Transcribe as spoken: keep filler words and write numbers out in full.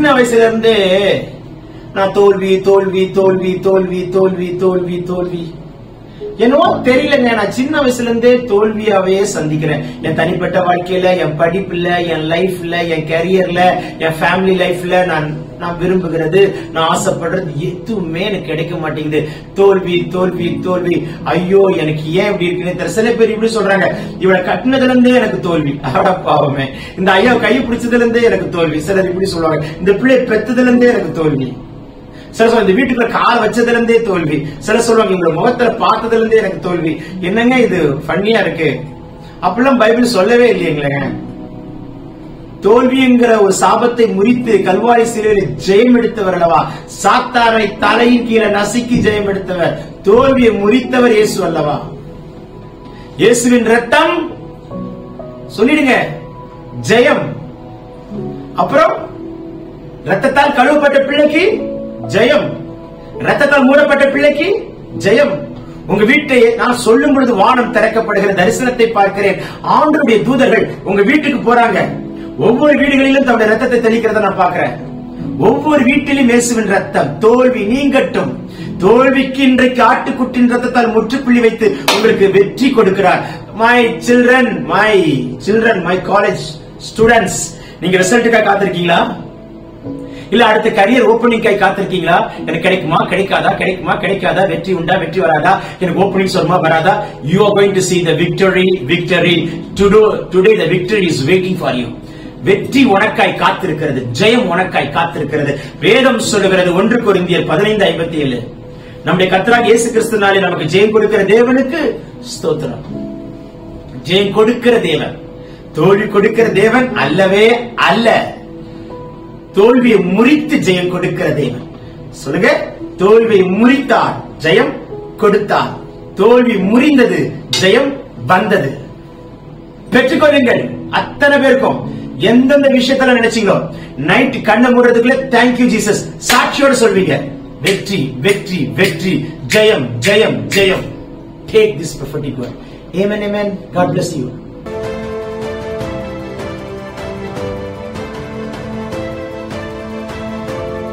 சின்ன வயசுல இருந்தே நான் தோல்வி தோல்வி தோல்வி தோல்வி தோல்வி தோல்வி தோல்வி என்னவோ தெரியலங்க. நான் சின்ன வயசுல இருந்தே தோல்வியாவே சந்திக்கிறேன். என் தனிப்பட்ட வாழ்க்கையில, என் படிப்புல, என் லைஃப்ல, என் கரியர்ல, என் ஃபேமிலி லைஃப்ல நான் நான் விரும்புகிறது, நான் ஆசைப்படுறது எதுவுமே எனக்கு கிடைக்க மாட்டேங்குது. தோல்வி தோல்வி தோல்வி. ஐயோ எனக்கு ஏன் இப்படி இருக்குன்னு தெரியல. சில பேர் இப்படி சொல்றாங்க, இவளை கட்டினதுல இருந்தே எனக்கு தோல்வி. அட பாவமே, இந்த ஐயா கை பிடிச்சதுல இருந்தே எனக்கு தோல்வி. சிலர் இப்படி சொல்லுவாங்க, இந்த பிள்ளை பெத்ததுல இருந்தே எனக்கு தோல்வி. சில சொல்ல இந்த வீட்டுக்குள்ள கால் வச்சதுல இருந்தே தோல்வி. சில சொல்லுவாங்க இந்த முகத்துல பார்த்ததுல இருந்தே எனக்கு தோல்வி. என்னங்க இது ஃபன்னியா இருக்கு? அப்படிலாம் பைபிள் சொல்லவே இல்லைங்களேங்க. தோல்விங்கிற ஒரு சாபத்தை முறித்து கல்வாரி சிலுவையில் ஜெயம் எடுத்தவர் அல்லவா? சாத்தானை தலையின் கீழே நசுக்கி ஜெயம் எடுத்தவர், தோல்வியை முறித்தவர் இயேசு அல்லவா? இயேசுவின் ரத்தம் சொல்லிடுங்க ஜெயம். அப்புறம் ரத்தத்தால் கழுவப்பட்ட பிள்ளைக்கு ஜெயம், ரத்தத்தால் மூடப்பட்ட பிள்ளைக்கு ஜெயம். உங்க வீட்டை நான் சொல்லும் பொழுது வானம் திறக்கப்படுகிற தரிசனத்தை பார்க்கிறேன். ஆண்டவருடைய தூதர்கள் உங்க வீட்டுக்கு போறாங்க. ஒவ்வொரு வீடுகளிலும் தன்னுடைய ரத்தத்தை தெளிக்கிறத நான் பார்க்கிறேன். ஒவ்வொரு வீட்டிலும் இயேசுவின் ரத்தம். தோல்வி நீங்கட்டும். தோல்விக்கு இன்றைக்கு ஆட்டுக்குட்டின் ரத்தத்தால் முற்றுப்புள்ளி வைத்து உங்களுக்கு வெற்றி கொடுக்கிறார். My children, my children, my college students, நீங்க ரிசல்ட்டுக்காக காத்திருக்கீங்களா? இல்ல அடுத்த கரியர் ஓபனிங்காய் காத்திருக்கீங்களா? எனக்கு கிடைக்குமா கிடைக்காதா, கிடைக்குமா கிடைக்காதா, வெற்றி உண்டா வெற்றி வராதா, எனக்கு ஓபனிங்ஸ் வருமா வராதா? You are going to see the victory, victory. Today the victory is waiting for you. வெற்றி உனக்காய் காத்திருக்கிறது, ஜெயம் உனக்காய் காத்திருக்கிறது. வேதம் சொல்லுகிறது ஒன்று கொரிந்தியர் பதினைந்து ஐம்பத்தி ஏழு, நம்முடைய கர்த்தராகிய இயேசு கிறிஸ்துவினாலே நமக்கு ஜெயம் கொடுக்கிற தேவனுக்கு ஸ்தோத்திரம். ஜெயம் கொடுக்கிற தேவன், தோல்வி கொடுக்கிற தேவன் அல்லவே அல்ல. தோல்வியை முறித்து ஜெயம் கொடுக்கிற தேவன். சொல்லுங்க, தோல்வியை முறித்தார், ஜெயம் கொடுத்தார். தோல்வி முறிந்தது, ஜெயம் வந்தது. பெற்றுக்கொள்ளுங்கள். அத்தனை பேருக்கும் எந்தெந்த விஷயத்துல நினைச்சீங்களோ நைட் கண்ணை மூடுறதுக்குள்ள தேங்க்யூ ஜீசஸ் சாட்சியோட சொல்வீங்க. வெற்றி வெற்றி வெற்றி, ஜெயம் ஜெயம் ஜெயம். Take this prophetic word. Amen, amen. God bless you.